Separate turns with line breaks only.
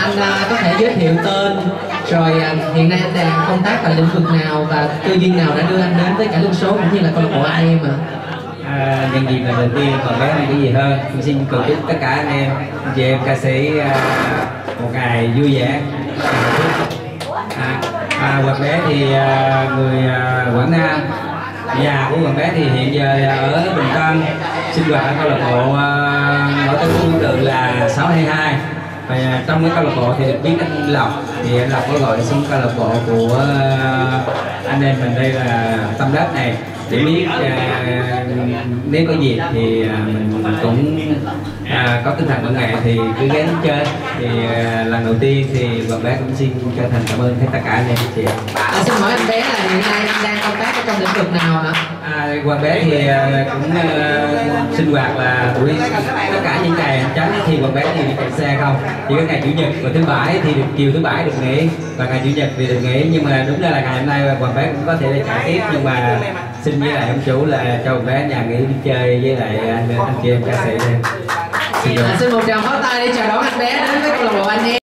anh có thể giới thiệu tên rồi hiện nay anh đang công tác tại lĩnh vực nào và cơ duyên nào đã đưa anh đến với cải lương số cũng như là câu lạc bộ anh em ạ?
Nhân dịp là đầu tiên còn bé hơn cái gì hơn, mình xin cầu chúc tất cả anh em chị em ca sĩ một ngày vui vẻ. Quạt bé thì người Quảng Nam, nhà của Quạt bé thì hiện giờ ở Bình Tân, sinh hoạt ở câu lạc bộ ở tên tương tự là 622. Và trong cái câu lạc bộ thì được biết anh Lộc, thì anh Lộc có gọi xuống câu lạc bộ của anh em mình đây là Tâm Đất này, để biết nếu có dịp thì mình cũng có tinh thần văn nghệ thì cứ ghé đến chơi. Thì lần đầu tiên thì Quạt bé cũng xin chân thành cảm ơn tất cả anh em chị.
Xin hỏi anh bé là hiện nay anh đang công tác ở trong lĩnh vực nào ạ?
Quạt bé thì cũng sinh hoạt là buổi tất cả những ngày tránh thì Quạt bé thì đi chạy xe không, chỉ có ngày chủ nhật và thứ bảy thì được, chiều thứ bảy được nghỉ và ngày chủ nhật thì được nghỉ. Nhưng mà đúng ra là ngày hôm nay Quạt bé cũng có thể là chạy tiếp, nhưng mà xin với lại ông chủ là cho bé nhà nghỉ đi chơi với lại anh chị em ca sĩ.
Xin một tràng pháo tay để chào đón anh bé đến với câu lạc bộ anh em.